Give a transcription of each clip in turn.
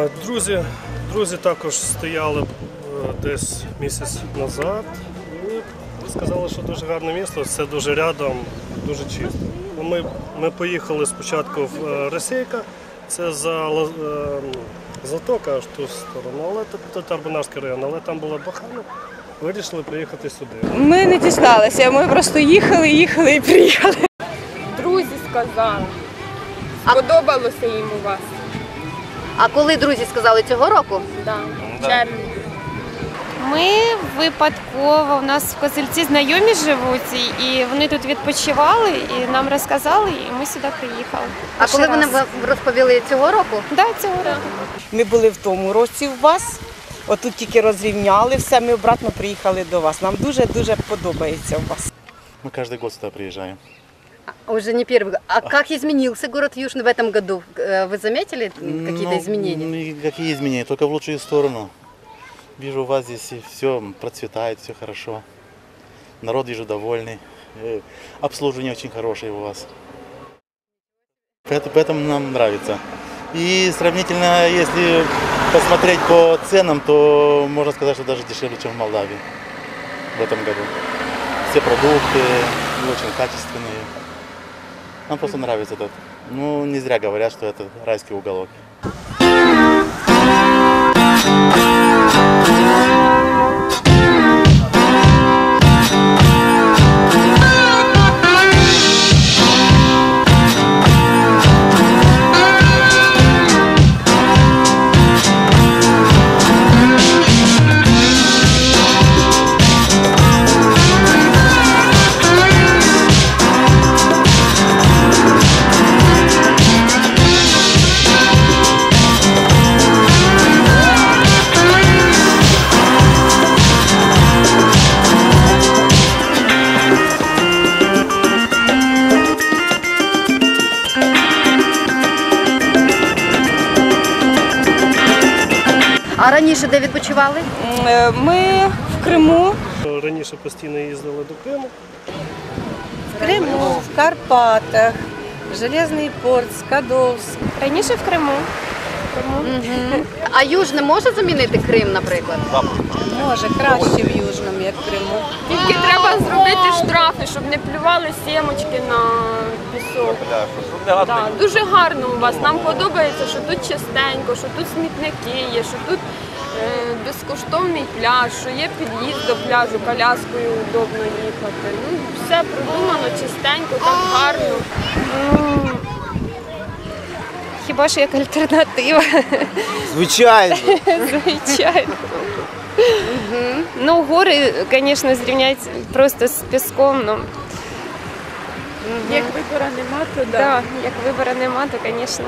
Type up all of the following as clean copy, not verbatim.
Друзі також стояли десь місяць назад і сказали, що дуже гарне місто, все дуже рядом, дуже чисто. Ми поїхали спочатку в Російка, це за Затока аж ту сторону, але тут Арбунарський район, але там було погано, вирішили приїхати сюди. Ми не дізналися, ми просто їхали і приїхали. Друзі сказали, сподобалося їм у вас. А коли друзі сказали, цього року? Так, в червні. Ми випадково, у нас в Козельці знайомі живуть, і вони тут відпочивали, і нам розказали, і ми сюди приїхали. А коли вони вам розповіли цього року? Так, цього року. Ми були в тому році у вас, отут тільки розрівняли все, ми обратно приїхали до вас. Нам дуже-дуже подобається у вас. Мы каждый год сюда приезжаем. Уже не первый год. А как изменился город Южный в этом году? Вы заметили какие-то изменения? Какие изменения? Только в лучшую сторону. Вижу, у вас здесь все процветает, все хорошо. Народ, вижу, довольный. Обслуживание очень хорошее у вас. Поэтому нам нравится. И сравнительно, если посмотреть по ценам, то можно сказать, что даже дешевле, чем в Молдавии в этом году. Все продукты очень качественные. Нам просто нравится этот. Ну, не зря говорят, что это райский уголок. А раніше де відпочивали? Ми в Криму. Раніше постійно їздили до Криму. В Криму, в Карпатах, Железний порт, Скадовськ. Раніше в Криму. А Южне може замінити Крим, наприклад? Може, краще в Южному, як в Криму. Тільки треба зробити штрафи, щоб не плювали сімочки на пісок. Да, дуже гарно у вас. Нам подобається, що тут чистенько, що тут смітники є, що тут безкоштовний пляж, що є під'їзд до пляжу, коляскою удобно їхати. Ну, все продумано, чистенько, так гарно. Хіба що як альтернатива. Звичайно. Звичайно. Ну, гори, звісно, зрівняти просто з піском. Ну. Як вибору нема, то Да, як вибору нема, то, звісно.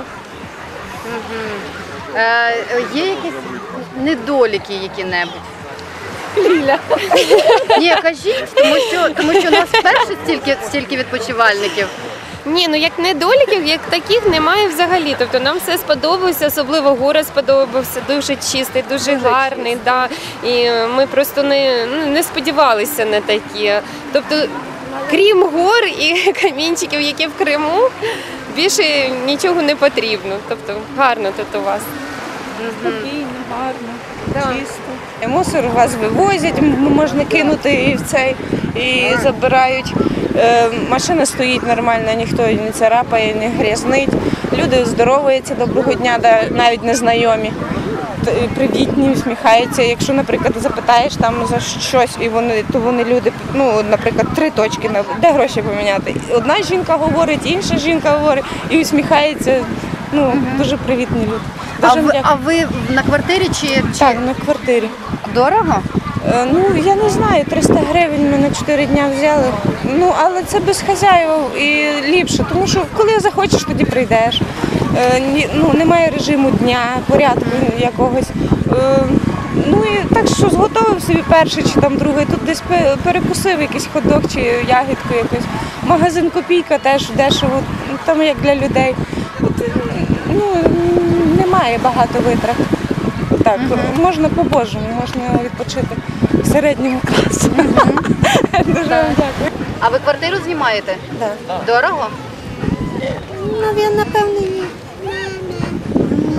Є якісь недоліки які-небудь? Ліля. Ні, кажіть, тому що у нас вперше стільки відпочивальників. Ні, ну як недоліків, як таких немає взагалі. Тобто нам все сподобалося, особливо город сподобався, дуже чистий, дуже гарний. Да. І ми просто не сподівалися на такі. Тобто, крім гор і камінчиків, які в Криму, більше нічого не потрібно. Тобто гарно тут у вас. Спокійно, гарно, чисто. Мусор вас вивозять, можна кинути і забирають. Машина стоїть нормально, ніхто не царапає, не грязнить. Люди здороваються, доброго дня, навіть незнайомі. Привітні, усміхаються. Якщо, наприклад, запитаєш там за щось, то вони люди, ну, наприклад, 3 точки, де гроші поміняти. Одна жінка говорить, інша жінка говорить і усміхається. Ну, дуже привітні люди. А ви на квартирі чи? Так, на квартирі. Дорого? Ну, я не знаю, 300 гривень ми на 4 дня взяли. Ну, але це без хазяїв і ліпше, тому що коли захочеш, тоді прийдеш. Ну, немає режиму дня, порядку якогось. Ну, і так що зготовив собі перший чи там другий, тут десь перекусив якийсь хот-дог чи ягідку якусь. Магазин «Копійка» теж дешево, там як для людей. Ну, немає багато витрат. Так, можна по-божому, можна відпочити в середньому класі. Дуже вам дякую. А ви квартиру знімаєте? Так. Дорого? Ну, він, напевно,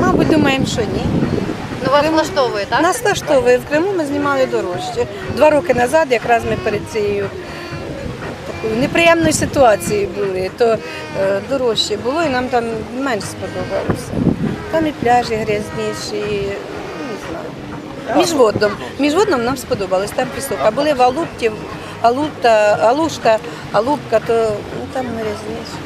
Мабуть, думаємо, що ні. Ну, вас влаштовує, так? Нас влаштовує. В Криму ми знімали дорожче. 2 роки назад, якраз ми перед цією такою неприємною ситуацією були, то дорожче було і нам там менш сподобалося. Там і пляжі грязніші, і, не знаю. Міжводном нам сподобалось, там пісок. А були в Алупті, Алупка, то там грязніше.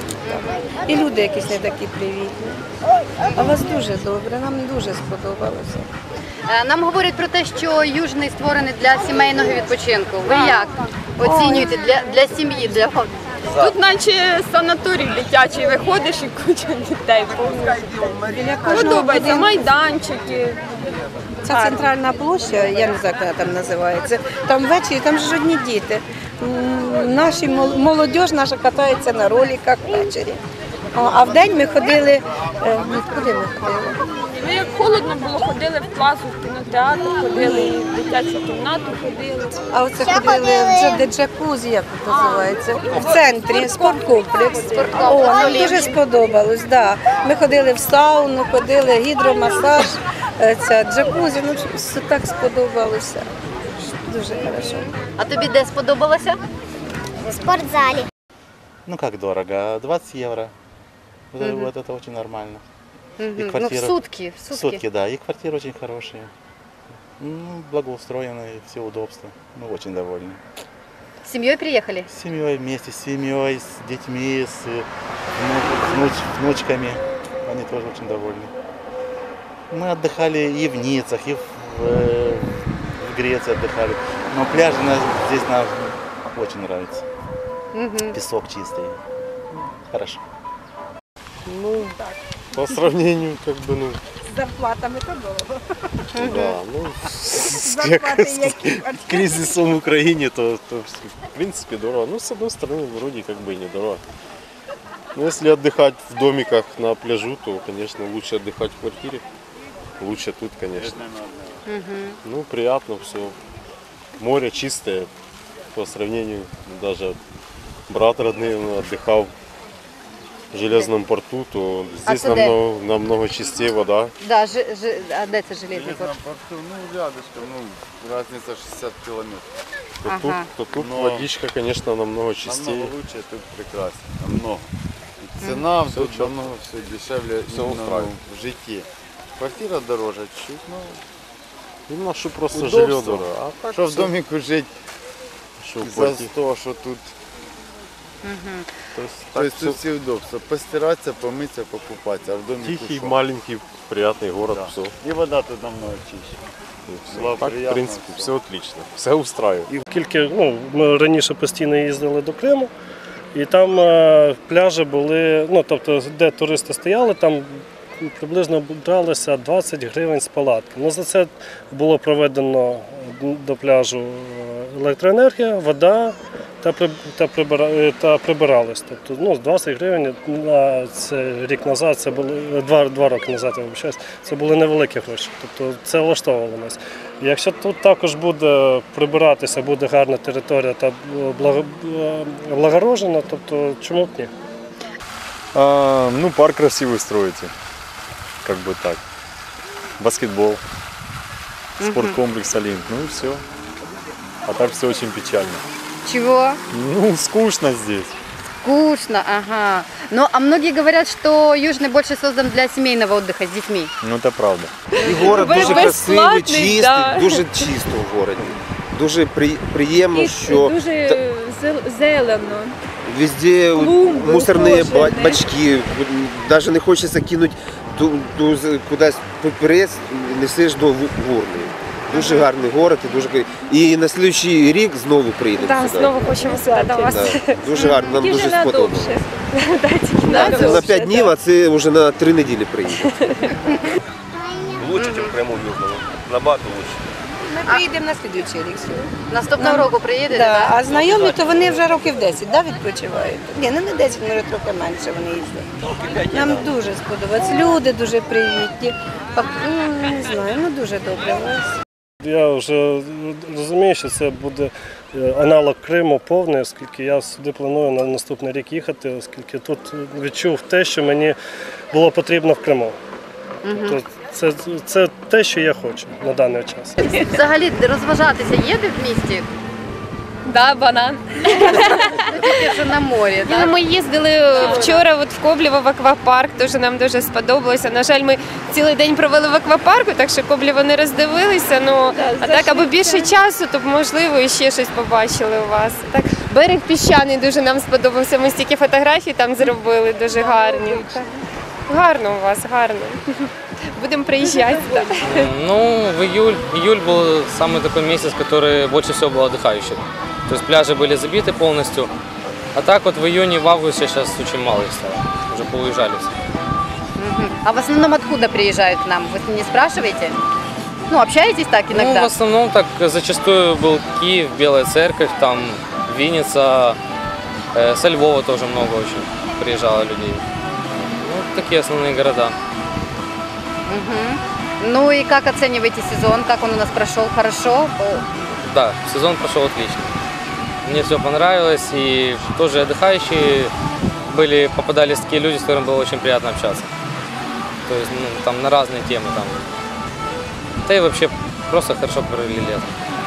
І люди якісь не такі привітні. А вас дуже добре, нам дуже сподобалося. Нам говорять про те, що Южний створений для сімейного відпочинку. Ви як оцінюєте для сім'ї? Тут наче санаторій дитячий, виходиш і куча дітей повністю. Подобається, майданчики. Ця центральна площа, я не знаю, як вона там називається, там ввечері, там ж одні діти. Наші молодь наша катається на роликах ввечері. А вдень ми ходили, куди ми ходили? Ну, як холодно було, ходили в класу, в кінотеатр, ходили і в дитячу кімнату ходили. А оце ходили в джакузі, як це називається, в центрі, спорткомплекс. О, нам дуже сподобалось, да. Ми ходили в сауну, ходили гідромасаж, ця джакузі, ну все так сподобалося. Дуже хорошо. А тобі де сподобалося? В спортзале. Ну как дорого? 20 евро. Вот это очень нормально. И Ну, в сутки. В сутки, да. И квартиры очень хорошие. Ну, благоустроенные, все удобства. Мы очень довольны. С семьей приехали? С семьей вместе, с семьей, с детьми, с внучками. Они тоже очень довольны. Мы отдыхали и в Ниццах, и в Греции отдыхали. Но пляжи здесь нам очень нравятся. Песок чистый. Хорошо. Ну, по сравнению, как бы, ну, З зарплатами то дорого. да, ну, с кризисом в Украине, то, в принципе, дорого. Ну, с одной стороны, вроде как бы и недорого. Но если отдыхать в домиках на пляжу, то, конечно, лучше отдыхать в квартире. Лучше тут, конечно. Ну, приятно все. Море чистое, по сравнению, даже брат родной отдыхал в Железном порту, то здесь намного чистее вода. Да, а де це Железний порт? порту, ну, рядышком, ну, разница 60 километров. То тут водичка, конечно, намного чистее. Намного лучше, тут прекрасно, намного. И цена тут намного все дешевле именно в житті. Квартира дороже чуть, но Именно, что просто удобство. жилье дорого. А так Що в всё, домику жити что в за квартире. 100, що тут. То есть, То так есть тут всі удобства. Постиратися, помитися, покупатися, а в домику тихий, що? маленький, приятный город, Да. все. І вода тут намного чище. Було Так, в приємно, принципе, все. все отлично, все устраивает. І оскільки ми раніше постійно їздили до Криму, і там пляжі були, ну тобто, де туристи стояли, там приблизно бралося 20 гривень з палатки. Ну, за це було проведено до пляжу електроенергія, вода та прибирались. Тобто, ну, 20 гривень, це рік назад, це було 2 роки назад, я вибачаюсь, це були невеликі гроші. Тобто це влаштовувало нас. Якщо тут також буде прибиратися, буде гарна територія та облагорожена, тобто чому б ні? Ну, парк красивый строите, как бы так. Баскетбол, спорткомплекс Олимп, ну и все. А так все очень печально. Чего? Ну, скучно здесь. Скучно, ага. Ну, а многие говорят, что Южный больше создан для семейного отдыха с детьми. Ну, это правда. І город дуже красивий, Безплатний, чистий, да. дуже чисто в городі. Дуже приємно, що Дуже зелено. везде клумби мусорні ухожені. бачки, навіть не хочеться кинути кудись папірець, несеш до урни. Дуже гарний город і дуже і на наступний рік знову приїдемо Так, сюди. знову хочемо сюди до вас. Да. Дуже гарно, нам дуже сподобалося. Це на 5 днів, а це вже на 3 неділі приїдемо. Лучше, ніж в Криму Южному. Набагато лучше. Ми приїдемо на слідуючий рік сюди. Наступного року приїдете, Да. так? А знайомі, то вони вже років 10, да, відпочивають? Ні, ну не 10, може трохи менше вони їздять. Нам дуже сподобалось. Люди дуже привітні. Ну, не знаю, ну дуже добре у вас. Я вже розумію, що це буде аналог Криму повний, оскільки я сюди планую на наступний рік їхати, оскільки тут відчув те, що мені було потрібно в Криму. Тобто це те, що я хочу на даний час. Взагалі розважатися їде в місті? Да, банан. Ну, тільки вже на морі, Ну, так? ми їздили вчора от в Коблєво в аквапарк, дуже нам дуже сподобалося. На жаль, ми цілий день провели в аквапарку, так що Коблєво не роздивилися. Ну, а так, аби більше часу, то можливо і ще щось побачили у вас. Так, берег піщаний дуже нам сподобався. Ми стільки фотографій там зробили, дуже гарні. Так. Гарно у вас, гарно. Будем приезжать. Да. Ну, июль был самый такой месяц, который больше всего был отдыхающих. То есть пляжи были забиты полностью. А так вот в июне, в августе сейчас очень мало их стало. Уже поуезжали все. А в основном откуда приезжают к нам? Вы не спрашиваете? Ну, общаетесь так иногда? Ну, в основном так зачастую был Киев, Белая Церковь, там Винница, со Львова тоже много очень приезжало людей. Ну, такие основные города. Ну и как оцениваете сезон? Как он у нас прошел? Хорошо? Да, сезон прошел отлично. Мне все понравилось, и тоже отдыхающие попадались такие люди, с которыми было очень приятно общаться. То есть, ну, там на разные темы там. Да и вообще просто хорошо провели лето.